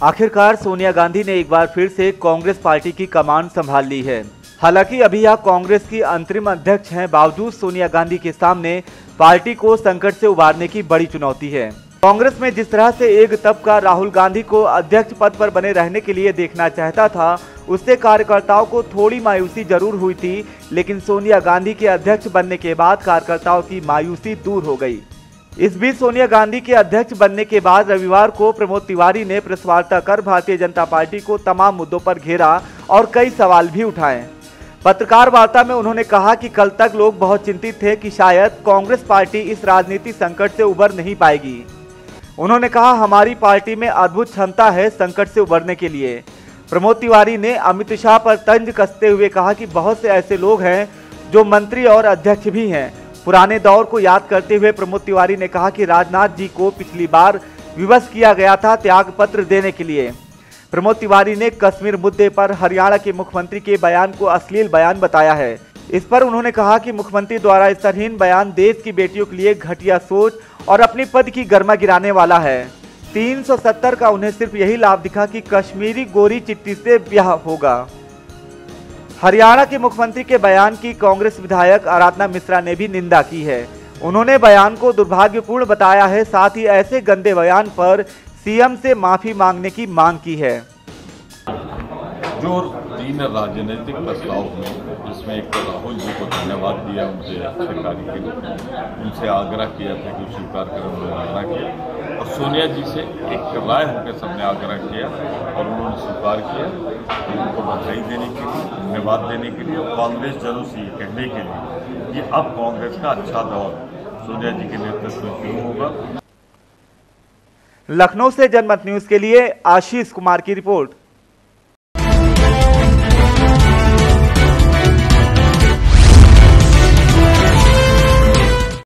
आखिरकार सोनिया गांधी ने एक बार फिर से कांग्रेस पार्टी की कमान संभाल ली है। हालांकि अभी यह कांग्रेस की अंतरिम अध्यक्ष हैं, बावजूद सोनिया गांधी के सामने पार्टी को संकट से उबारने की बड़ी चुनौती है। कांग्रेस में जिस तरह से एक तबका राहुल गांधी को अध्यक्ष पद पर बने रहने के लिए देखना चाहता था, उससे कार्यकर्ताओं को थोड़ी मायूसी जरूर हुई थी, लेकिन सोनिया गांधी के अध्यक्ष बनने के बाद कार्यकर्ताओं की मायूसी दूर हो गई। इस बीच सोनिया गांधी के अध्यक्ष बनने के बाद रविवार को प्रमोद तिवारी ने प्रेस वार्ता कर भारतीय जनता पार्टी को तमाम मुद्दों पर घेरा और कई सवाल भी उठाए। पत्रकार वार्ता में उन्होंने कहा कि कल तक लोग बहुत चिंतित थे कि शायद कांग्रेस पार्टी इस राजनीतिक संकट से उबर नहीं पाएगी। उन्होंने कहा, हमारी पार्टी में अद्भुत क्षमता है संकट से उबरने के लिए। प्रमोद तिवारी ने अमित शाह पर तंज कसते हुए कहा कि बहुत से ऐसे लोग हैं जो मंत्री और अध्यक्ष भी हैं। पुराने दौर को याद करते हुए प्रमोद तिवारी ने कहा कि राजनाथ जी को पिछली बार विवश किया गया था त्याग पत्र देने के लिए। प्रमोद तिवारी ने कश्मीर मुद्दे पर हरियाणा के मुख्यमंत्री के बयान को अश्लील बयान बताया है। इस पर उन्होंने कहा कि मुख्यमंत्री द्वारा स्तरहीन बयान देश की बेटियों के लिए घटिया सोच और अपनी पद की गर्मा गिराने वाला है। 370 का उन्हें सिर्फ यही लाभ दिखा कि कश्मीरी गोरी चिट्ठी से ब्याह होगा। हरियाणा के मुख्यमंत्री के बयान की कांग्रेस विधायक आराधना मिश्रा ने भी निंदा की है। उन्होंने बयान को दुर्भाग्यपूर्ण बताया है, साथ ही ऐसे गंदे बयान पर सीएम से माफी मांगने की मांग की है। जो 3 राजनीतिक प्रस्ताव में जिसमें एक तो राहुल जी को धन्यवाद दिया उनके अच्छे कार्य के लिए, उनसे आग्रह किया था कि स्वीकार करें, उन्होंने आग्रह किया, और सोनिया जी से एक राय उनके सामने आग्रह किया और उन्होंने स्वीकार किया। उनको बधाई देने के लिए, धन्यवाद देने के लिए और कांग्रेस जरूर से ये कहने के लिए कि अब कांग्रेस का अच्छा दौर सोनिया जी के नेतृत्व में शुरू होगा। लखनऊ से जनमत न्यूज के लिए आशीष कुमार की रिपोर्ट।